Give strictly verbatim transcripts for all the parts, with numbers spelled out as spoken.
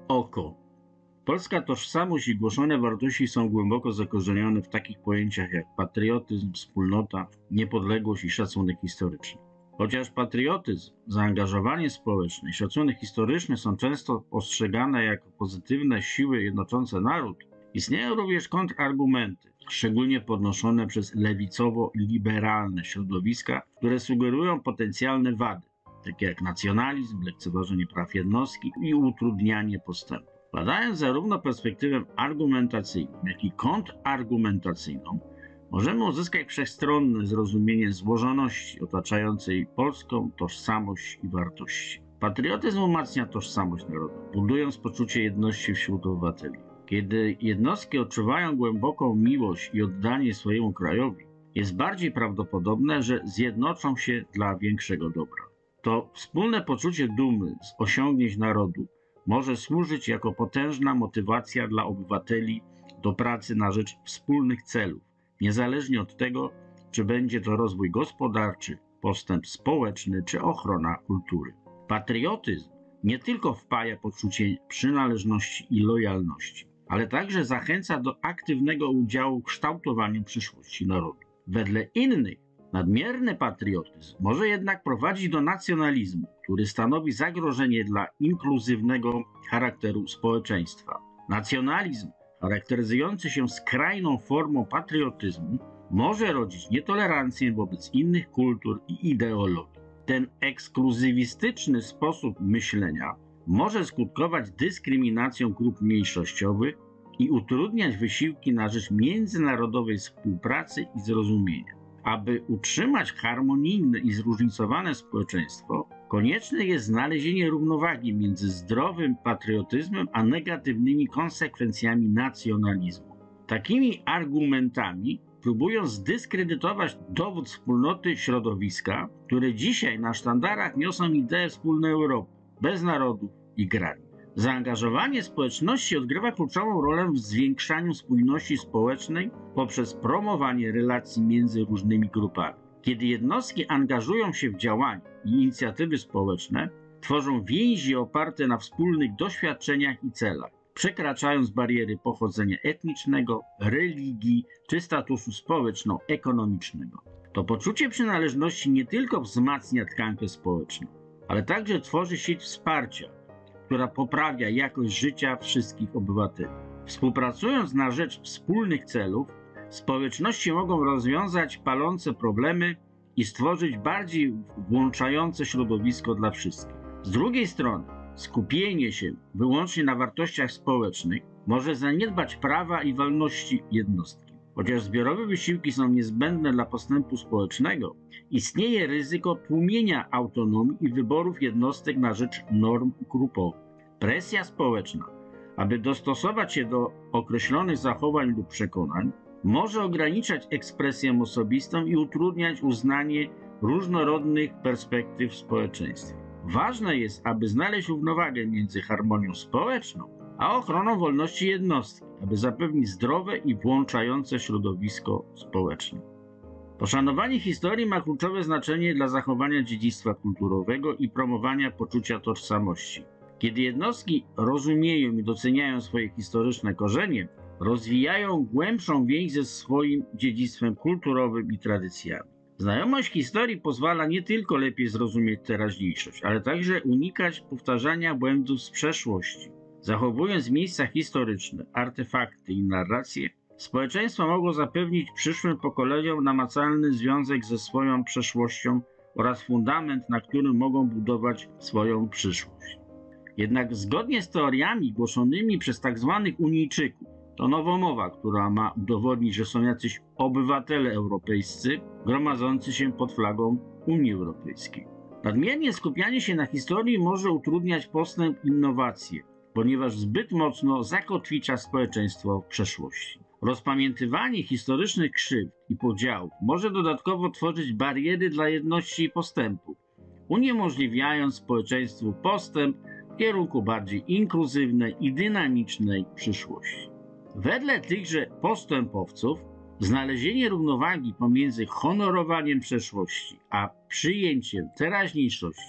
Oko. Polska tożsamość i głoszone wartości są głęboko zakorzenione w takich pojęciach jak patriotyzm, wspólnota, niepodległość i szacunek historyczny. Chociaż patriotyzm, zaangażowanie społeczne i szacunek historyczny są często postrzegane jako pozytywne siły jednoczące naród, istnieją również kontrargumenty, szczególnie podnoszone przez lewicowo-liberalne środowiska, które sugerują potencjalne wady, takie jak nacjonalizm, lekceważenie praw jednostki i utrudnianie postępu. Badając zarówno perspektywę argumentacyjną, jak i kontrargumentacyjną, możemy uzyskać wszechstronne zrozumienie złożoności otaczającej polską tożsamość i wartości. Patriotyzm umacnia tożsamość narodu, budując poczucie jedności wśród obywateli. Kiedy jednostki odczuwają głęboką miłość i oddanie swojemu krajowi, jest bardziej prawdopodobne, że zjednoczą się dla większego dobra. To wspólne poczucie dumy z osiągnięć narodu może służyć jako potężna motywacja dla obywateli do pracy na rzecz wspólnych celów, niezależnie od tego, czy będzie to rozwój gospodarczy, postęp społeczny czy ochrona kultury. Patriotyzm nie tylko wpaja poczucie przynależności i lojalności, ale także zachęca do aktywnego udziału w kształtowaniu przyszłości narodu. Wedle innych, nadmierny patriotyzm może jednak prowadzić do nacjonalizmu, który stanowi zagrożenie dla inkluzywnego charakteru społeczeństwa. Nacjonalizm, charakteryzujący się skrajną formą patriotyzmu, może rodzić nietolerancję wobec innych kultur i ideologii. Ten ekskluzywistyczny sposób myślenia może skutkować dyskryminacją grup mniejszościowych i utrudniać wysiłki na rzecz międzynarodowej współpracy i zrozumienia. Aby utrzymać harmonijne i zróżnicowane społeczeństwo, konieczne jest znalezienie równowagi między zdrowym patriotyzmem a negatywnymi konsekwencjami nacjonalizmu. Takimi argumentami próbują zdyskredytować dowód wspólnoty środowiska, które dzisiaj na sztandarach niosą ideę wspólnej Europy, bez narodów i granic. Zaangażowanie społeczności odgrywa kluczową rolę w zwiększaniu spójności społecznej poprzez promowanie relacji między różnymi grupami. Kiedy jednostki angażują się w działania i inicjatywy społeczne, tworzą więzi oparte na wspólnych doświadczeniach i celach, przekraczając bariery pochodzenia etnicznego, religii czy statusu społeczno-ekonomicznego. To poczucie przynależności nie tylko wzmacnia tkankę społeczną, ale także tworzy sieć wsparcia, która poprawia jakość życia wszystkich obywateli. Współpracując na rzecz wspólnych celów, społeczności mogą rozwiązać palące problemy i stworzyć bardziej włączające środowisko dla wszystkich. Z drugiej strony, skupienie się wyłącznie na wartościach społecznych może zaniedbać prawa i wolności jednostki. Chociaż zbiorowe wysiłki są niezbędne dla postępu społecznego, istnieje ryzyko tłumienia autonomii i wyborów jednostek na rzecz norm grupowych. Presja społeczna, aby dostosować się do określonych zachowań lub przekonań, może ograniczać ekspresję osobistą i utrudniać uznanie różnorodnych perspektyw w społeczeństwie. Ważne jest, aby znaleźć równowagę między harmonią społeczną a ochroną wolności jednostki, aby zapewnić zdrowe i włączające środowisko społeczne. Poszanowanie historii ma kluczowe znaczenie dla zachowania dziedzictwa kulturowego i promowania poczucia tożsamości. Kiedy jednostki rozumieją i doceniają swoje historyczne korzenie, rozwijają głębszą więź ze swoim dziedzictwem kulturowym i tradycjami. Znajomość historii pozwala nie tylko lepiej zrozumieć teraźniejszość, ale także unikać powtarzania błędów z przeszłości. Zachowując miejsca historyczne, artefakty i narracje, społeczeństwa mogą zapewnić przyszłym pokoleniom namacalny związek ze swoją przeszłością oraz fundament, na którym mogą budować swoją przyszłość. Jednak zgodnie z teoriami głoszonymi przez tzw. Unijczyków, to nowomowa, która ma udowodnić, że są jacyś obywatele europejscy gromadzący się pod flagą Unii Europejskiej. Nadmiernie skupianie się na historii może utrudniać postęp i innowacje, ponieważ zbyt mocno zakotwicza społeczeństwo w przeszłości. Rozpamiętywanie historycznych krzywd i podziałów może dodatkowo tworzyć bariery dla jedności i postępu, uniemożliwiając społeczeństwu postęp w kierunku bardziej inkluzywnej i dynamicznej przyszłości. Wedle tychże postępowców znalezienie równowagi pomiędzy honorowaniem przeszłości a przyjęciem teraźniejszości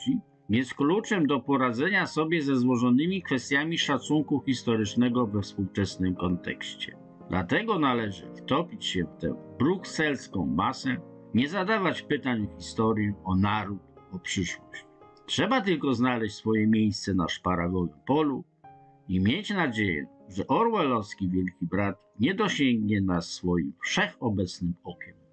jest kluczem do poradzenia sobie ze złożonymi kwestiami szacunku historycznego we współczesnym kontekście. Dlatego należy wtopić się w tę brukselską masę, nie zadawać pytań o historię, o naród, o przyszłość. Trzeba tylko znaleźć swoje miejsce na szparagowym polu i mieć nadzieję, że orwellowski Wielki Brat nie dosięgnie nas swoim wszechobecnym okiem.